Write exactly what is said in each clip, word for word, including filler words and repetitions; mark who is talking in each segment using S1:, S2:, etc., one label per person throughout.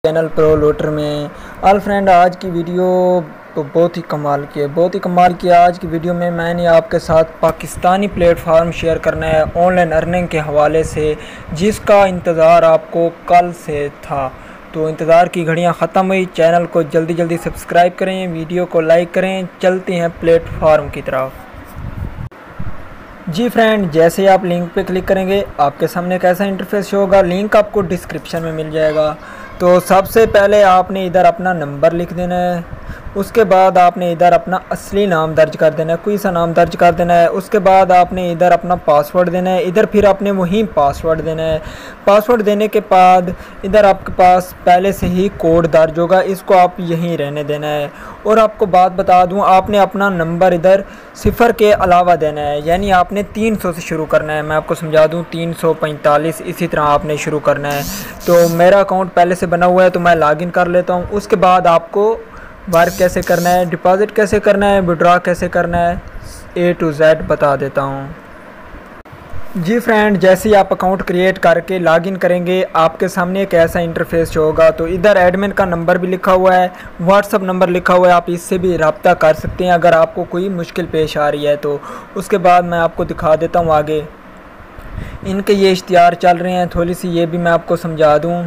S1: Channel pro looter में। All friend, आज की वीडियो तो बहुत ही कमाल की है, बहुत ही कमाल की है। आज की वीडियो में मैंने आपके साथ पाकिस्तानी प्लेटफार्म शेयर करना है ऑनलाइन अर्निंग के हवाले से, जिसका इंतज़ार आपको कल से था। तो इंतज़ार की घड़ियां ख़त्म हुई। चैनल को जल्दी जल्दी सब्सक्राइब करें, वीडियो को लाइक करें। चलते हैं प्लेटफार्म की तरफ। जी फ्रेंड, जैसे आप लिंक पे क्लिक करेंगे आपके सामने कैसा इंटरफेस शो होगा। लिंक आपको डिस्क्रिप्शन में मिल जाएगा। तो सबसे पहले आपने इधर अपना नंबर लिख देना है, उसके बाद आपने इधर अपना असली नाम दर्ज कर देना है, कोई सा नाम दर्ज कर देना है। उसके बाद आपने इधर अपना पासवर्ड देना है, इधर फिर आपने वही पासवर्ड देना है। पासवर्ड देने के बाद इधर आपके पास पहले से ही कोड दर्ज होगा, इसको आप यहीं रहने देना है। और आपको बात बता दूं, आपने अपना नंबर इधर सिफर के अलावा देना है, यानी आपने तीन सौ से शुरू करना है। मैं आपको समझा दूं, तीन सौ पैंतालीस इसी तरह आपने शुरू करना है। तो मेरा अकाउंट पहले से बना हुआ है तो मैं लॉगिन कर लेता हूं। उसके बाद आपको वर्क कैसे करना है, डिपॉजिट कैसे करना है, विड्रॉ कैसे करना है, ए टू जेड बता देता हूँ। जी फ्रेंड, जैसे ही आप अकाउंट क्रिएट करके लॉगिन करेंगे आपके सामने एक ऐसा इंटरफेस होगा। तो इधर एडमिन का नंबर भी लिखा हुआ है, व्हाट्सअप नंबर लिखा हुआ है, आप इससे भी रब्ता कर सकते हैं अगर आपको कोई मुश्किल पेश आ रही है तो। उसके बाद मैं आपको दिखा देता हूँ आगे इनके ये इश्तिहार चल रहे हैं, थोड़ी सी ये भी मैं आपको समझा दूँ।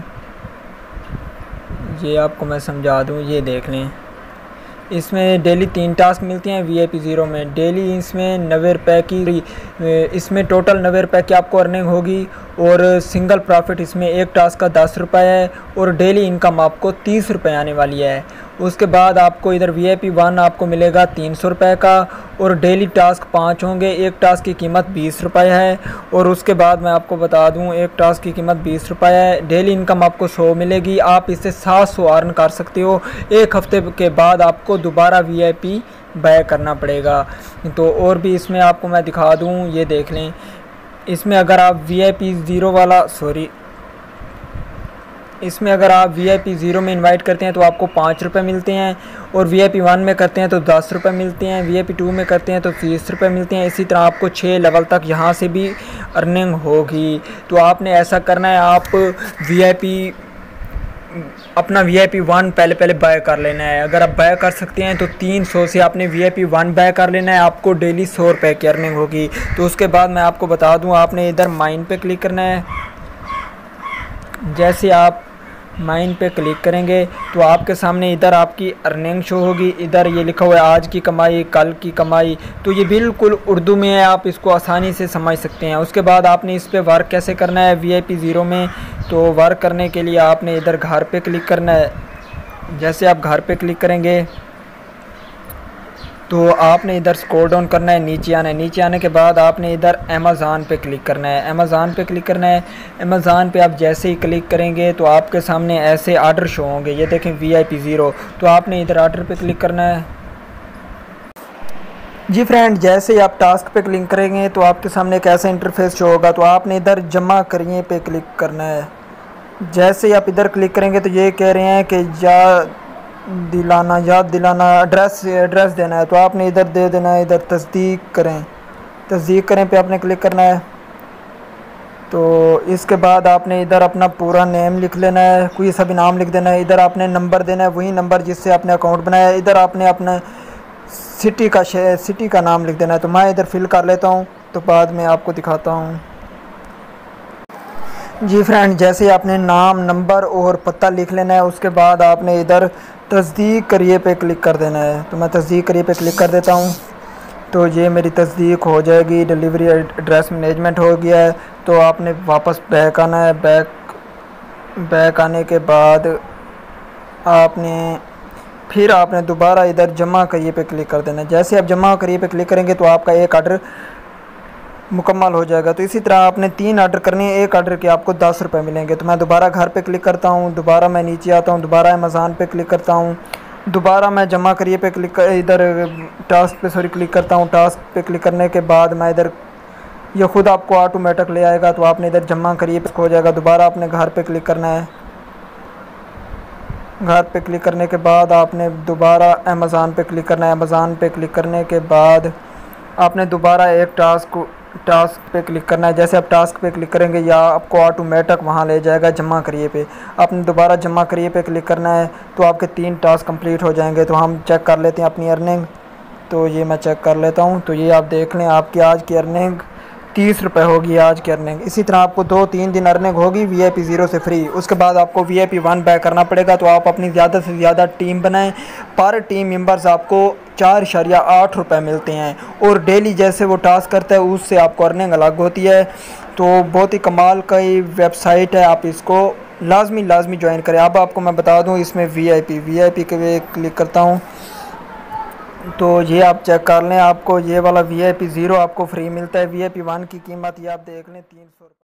S1: ये आपको मैं समझा दूँ, ये देख लें। इसमें डेली तीन टास्क मिलते हैं वी आई पी ज़ीरो में। डेली इसमें नब्बे रुपये की, इसमें टोटल नब्बे रुपये की आपको अर्निंग होगी। और सिंगल प्रॉफिट इसमें एक टास्क का दस रुपये है। और डेली इनकम आपको तीस रुपये आने वाली है। उसके बाद आपको इधर वी आई पी वन आपको मिलेगा तीन सौ रुपये का। और डेली टास्क पाँच होंगे, एक टास्क की कीमत बीस रुपये है। और उसके बाद मैं आपको बता दूं, एक टास्क की कीमत बीस रुपये है। डेली इनकम आपको सौ मिलेगी, आप इससे सात सौ अर्न कर सकते हो। एक हफ्ते के बाद आपको दोबारा वी आई पी बाय करना पड़ेगा। तो और भी इसमें आपको मैं दिखा दूं, ये देख लें। इसमें अगर आप वी आई पी ज़ीरो वाला सॉरी इसमें अगर आप वी आई पी ज़ीरो में इनवाइट करते हैं तो आपको पाँच रुपये मिलते हैं। और वी आई पी वन में करते हैं तो दस रुपये मिलते हैं। वी आई पी टू में करते हैं तो तीस रुपये मिलते हैं। इसी तरह आपको छः लेवल तक यहाँ से भी अर्निंग होगी। तो आपने ऐसा करना है, आप वी आई पी अपना वी आई पी वन पहले पहले बाय कर लेना है। अगर आप बाय कर सकते हैं तो तीन सौ से आपने V I P one buy कर लेना है, आपको डेली सौ रुपये की अर्निंग होगी। तो उसके बाद मैं आपको बता दूँ, आपने इधर माइन पे क्लिक करना है। जैसे आप माइन पे क्लिक करेंगे तो आपके सामने इधर आपकी अर्निंग शो होगी। इधर ये लिखा हुआ है आज की कमाई, कल की कमाई। तो ये बिल्कुल उर्दू में है, आप इसको आसानी से समझ सकते हैं। उसके बाद आपने इस पे वर्क कैसे करना है वी आई पी ज़ीरो में। तो वर्क करने के लिए आपने इधर घर पे क्लिक करना है। जैसे आप घर पे क्लिक करेंगे तो आपने इधर स्क्रॉल डाउन करना है, नीचे आना है। नीचे आने के बाद आपने इधर अमेज़ॉन पे क्लिक करना है। अमेज़ॉन पे क्लिक करना है। अमेज़ॉन पे आप जैसे ही क्लिक करेंगे तो आपके सामने ऐसे आर्डर शो होंगे, ये देखें वी आई पी ज़ीरो। तो आपने इधर आर्डर पे क्लिक करना है। जी फ्रेंड, जैसे ही आप टास्क पे क्लिक करेंगे तो आपके सामने एक ऐसा इंटरफेस शो होगा। तो आपने इधर जमा करिए पे क्लिक करना है। जैसे ही आप इधर क्लिक करेंगे तो ये कह रहे हैं कि या दिलाना याद दिलाना एड्रेस एड्रेस देना है। तो आपने इधर दे देना है। इधर तस्दीक करें, तस्दीक करें पे आपने क्लिक करना है। तो इसके बाद आपने इधर अपना पूरा नेम लिख लेना है, कोई सा भी नाम लिख देना है। इधर आपने नंबर देना है, वही नंबर जिससे आपने अकाउंट बनाया है। इधर आपने अपना सिटी का सिटी का नाम लिख देना है। तो मैं इधर फिल कर लेता हूँ, तो बाद में आपको दिखाता हूँ। जी फ्रेंड, जैसे आपने नाम, नंबर और पता लिख लेना है। उसके बाद आपने इधर तस्दीक करिए पे क्लिक कर देना है। तो मैं तस्दीक करिए पे क्लिक कर देता हूँ। तो ये मेरी तस्दीक हो जाएगी, डिलीवरी एड्रेस मैनेजमेंट हो गया है। तो आपने वापस बैक आना है। बैक बैक आने के बाद आपने फिर आपने दोबारा इधर जमा करिए पे क्लिक कर देना है। जैसे आप जमा करिए पे क्लिक करेंगे तो आपका एक आर्डर मुकम्मल हो जाएगा। तो इसी तरह आपने तीन आर्डर करने हैं, एक आर्डर के आपको दस रुपये मिलेंगे। तो मैं दोबारा घर पे क्लिक करता हूँ, दोबारा मैं नीचे आता हूँ, दोबारा अमेज़ॉन पे क्लिक करता हूँ, दोबारा मैं जमा करिए पे क्लिक कर इधर टास्क पे सॉरी क्लिक करता हूँ। टास्क पे क्लिक करने के बाद मैं इधर ये ख़ुद आपको ऑटोमेटिक ले आएगा। तो आपने इधर जमा करिए पे हो जाएगा। दोबारा आपने घर पर क्लिक करना है। घर पे क्लिक करने के बाद आपने दोबारा अमेज़ॉन पे क्लिक करना है। अमेज़ॉन पे क्लिक करने के बाद आपने दोबारा एक टास्क टास्क पे क्लिक करना है। जैसे आप टास्क पे क्लिक करेंगे या आपको ऑटोमेटिक वहाँ ले जाएगा जमा करिए पे। आपने दोबारा जमा करिए पे क्लिक करना है तो आपके तीन टास्क कंप्लीट हो जाएंगे। तो हम चेक कर लेते हैं अपनी अर्निंग। तो ये मैं चेक कर लेता हूँ। तो ये आप देख लें, आपकी आज की अर्निंग तीस रुपये होगी आज की अर्निंग। इसी तरह आपको दो तीन दिन अर्निंग होगी वी आई पी ज़ीरो से फ्री। उसके बाद आपको V I P one back करना पड़ेगा। तो आप अपनी ज़्यादा से ज़्यादा टीम बनाएं। पर टीम मेंबर्स आपको चार इशारिया आठ रुपये मिलते हैं और डेली जैसे वो टास्क करता है उससे आपको अर्निंग अलग होती है। तो बहुत ही कमाल का ये वेबसाइट है, आप इसको लाजमी लाजमी ज्वाइन करें। अब आपको मैं बता दूँ इसमें V I P V I P के वे क्लिक करता हूँ तो ये आप चेक कर लें, आपको ये वाला वी आई पी ज़ीरो आपको फ्री मिलता है। वी आई पी वन की कीमत ये आप देख लें तीन सौ।